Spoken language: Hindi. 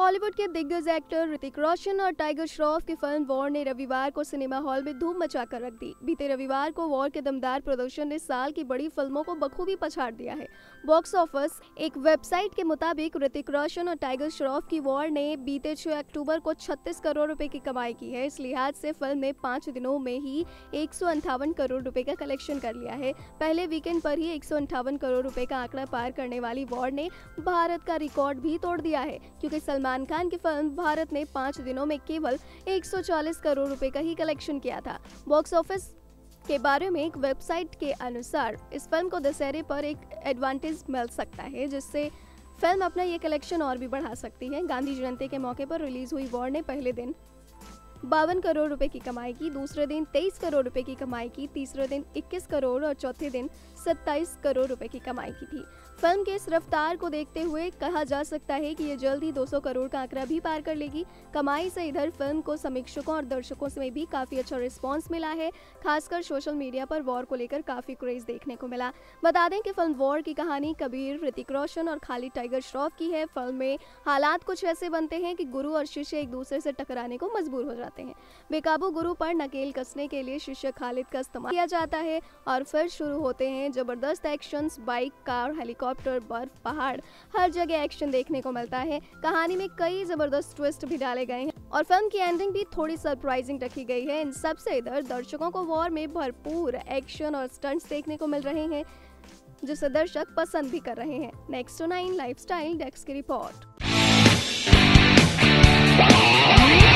बॉलीवुड के दिग्गज एक्टर ऋतिक रोशन और टाइगर श्रॉफ की फिल्म वॉर ने रविवार को सिनेमा हॉल में धूम मचाकर रख दी। बीते रविवार को वॉर के दमदार प्रदर्शन ने साल की बड़ी फिल्मों को बखूबी पछाड़ दिया है। बॉक्स ऑफिस एक वेबसाइट के मुताबिक ऋतिक रोशन और टाइगर श्रॉफ की वॉर ने बीते 6 अक्टूबर को 36 करोड़ रुपए की कमाई की है। इस लिहाज से फिल्म ने 5 दिनों में ही 158 करोड़ रुपए का कलेक्शन कर लिया है। पहले वीकेंड पर ही 158 करोड़ रुपए का आंकड़ा पार करने वाली वॉर ने भारत का रिकॉर्ड भी तोड़ दिया है, क्योंकि सलमान खान की फिल्म भारत ने 5 दिनों में केवल 140 करोड़ रुपए का ही कलेक्शन किया था। बॉक्स ऑफिस के बारे में एक वेबसाइट के अनुसार इस फिल्म को दशहरे पर एक एडवांटेज मिल सकता है, जिससे फिल्म अपना ये कलेक्शन और भी बढ़ा सकती है। गांधी जयंती के मौके पर रिलीज हुई वॉर ने पहले दिन 52 करोड़ रुपए की कमाई की, दूसरे दिन 23 करोड़ रुपए की कमाई की, तीसरे दिन 21 करोड़ और चौथे दिन 27 करोड़ रुपए की कमाई की थी। फिल्म के इस रफ्तार को देखते हुए कहा जा सकता है कि ये जल्द ही 200 करोड़ का आंकड़ा भी पार कर लेगी। कमाई से इधर फिल्म को समीक्षकों और दर्शकों से भी काफी अच्छा रिस्पांस मिला है। खासकर सोशल मीडिया पर वॉर को लेकर काफी क्रेज देखने को मिला। बता दें कि फिल्म वॉर की कहानी कबीर, ऋतिक रोशन और खालिद टाइगर श्रॉफ की है। फिल्म में हालात कुछ ऐसे बनते हैं कि गुरु और शिष्य एक दूसरे से टकराने को मजबूर हो जाते हैं। बेकाबू गुरु पर नकेल कसने के लिए शिष्य खालिद का इस्तेमाल किया जाता है और फिर शुरू होते हैं जबरदस्त एक्शंस। बाइक, कार, हेलीकॉप्टर, बर्फ, पहाड़, हर जगह एक्शन देखने को मिलता है। कहानी में कई जबरदस्त ट्विस्ट भी डाले गए हैं और फिल्म की एंडिंग भी थोड़ी सरप्राइजिंग रखी गई है। इन सब से इधर दर्शकों को वॉर में भरपूर एक्शन और स्टंट्स देखने को मिल रहे हैं, जिसे दर्शक पसंद भी कर रहे हैं। नेक्स्ट 9 लाइफस्टाइल डेस्क की रिपोर्ट।